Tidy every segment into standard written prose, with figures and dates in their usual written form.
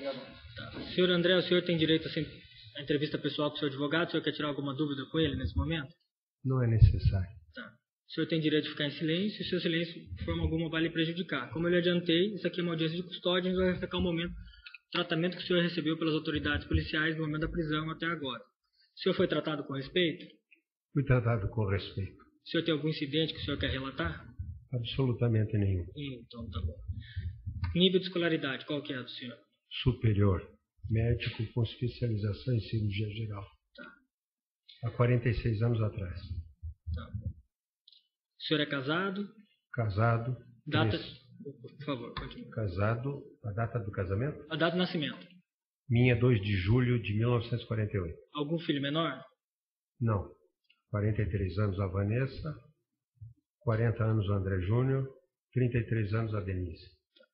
Tá. Senhor André, o senhor tem direito a entrevista pessoal com o seu advogado? O senhor quer tirar alguma dúvida com ele nesse momento? Não é necessário. Tá. O senhor tem direito de ficar em silêncio, e se o seu silêncio de forma alguma vai lhe prejudicar. Como eu lhe adiantei, isso aqui é uma audiência de custódia, a gente vai verificar o momento, o tratamento que o senhor recebeu pelas autoridades policiais no momento da prisão até agora. O senhor foi tratado com respeito? Fui tratado com respeito. O senhor tem algum incidente que o senhor quer relatar? Absolutamente nenhum. Então tá bom. Nível de escolaridade, qual que é do senhor? Superior. Médico com especialização em cirurgia geral. Tá. Há 46 anos atrás. Tá bom. O senhor é casado? Casado. Data... Por favor, continue. Casado. A data do casamento? A data de nascimento? Minha, 2 de julho de 1948. Algum filho menor? Não. 43 anos a Vanessa. 40 anos o André Júnior. 33 anos a Denise.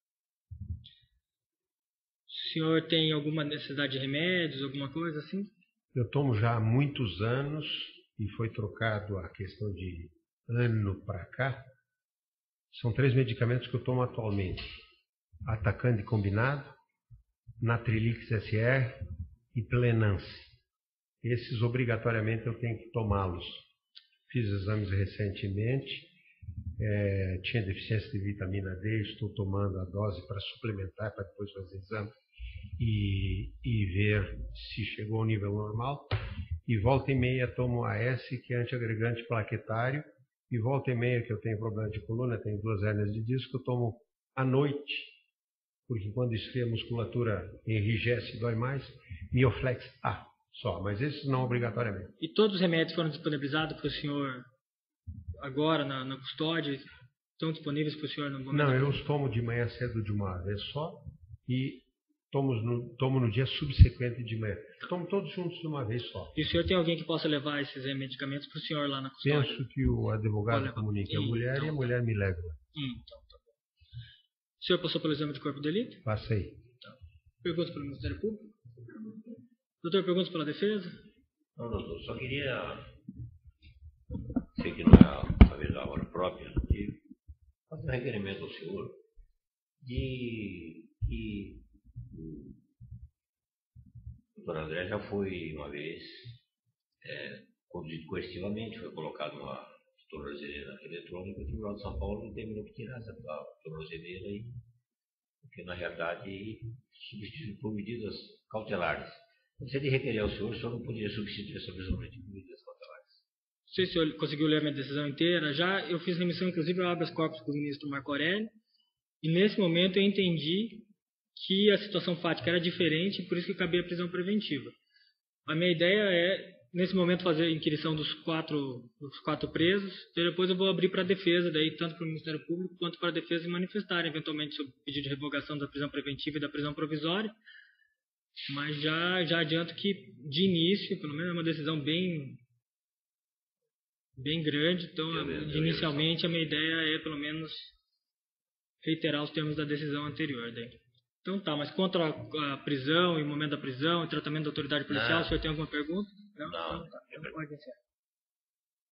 O senhor tem alguma necessidade de remédios, alguma coisa assim? Eu tomo já há muitos anos e foi trocado a questão de ano para cá. São 3 medicamentos que eu tomo atualmente. Atacande combinado, Natrilix SR e Plenance. Esses obrigatoriamente eu tenho que tomá-los. Fiz exames recentemente, tinha deficiência de vitamina D, estou tomando a dose para suplementar, para depois fazer exame e ver se chegou ao nível normal. E volta e meia tomo AS, que é antiagregante plaquetário, e volta e meia que eu tenho problema de coluna, tenho 2 hérnias de disco, eu tomo à noite, porque quando esfria a musculatura enrijece e dói mais, Mioflex A só, mas esses não obrigatoriamente. E todos os remédios foram disponibilizados para o senhor agora na custódia? Estão disponíveis para o senhor no momento? Não, eu os tomo de manhã cedo de uma vez só e tomo no dia subsequente de manhã. Tomo todos juntos de uma vez só. E o senhor tem alguém que possa levar esses medicamentos para o senhor lá na custódia? Penso que o advogado comunique a mulher então, e a mulher me leva. Então, tá bom. O senhor passou pelo exame de corpo de delito? Passei. Tá. Perguntas pelo Ministério Público? Doutor, perguntas pela defesa? Não, doutor, só queria, sei que não é talvez a hora própria, de fazer um requerimento ao senhor de que o doutor André já foi uma vez conduzido coercitivamente, foi colocado uma tornozeleira eletrônica, o Tribunal de São Paulo determinou que tirasse a tornozeleira, porque na realidade substituiu por medidas cautelares. Se ele requerer ao senhor, o senhor não poderia substituir essa prisão preventiva por medidas cautelares. Não sei se o senhor conseguiu ler a minha decisão inteira. Já eu fiz remissão, inclusive, ao habeas corpus com o ministro Marco Aurélio. E nesse momento eu entendi que a situação fática era diferente, por isso que cabia a prisão preventiva. A minha ideia é, nesse momento, fazer a inquirição dos quatro presos. Depois eu vou abrir para a defesa, daí, tanto para o Ministério Público quanto para a defesa e manifestar, eventualmente, sobre o pedido de revogação da prisão preventiva e da prisão provisória. Mas já adianto que, de início, pelo menos é uma decisão bem grande, então, inicialmente, a minha ideia é, pelo menos, reiterar os termos da decisão anterior. Daí. Então tá, mas contra a prisão, e o momento da prisão, e tratamento da autoridade policial, o senhor tem alguma pergunta? Não. Então, tá. Então, pode encerrar.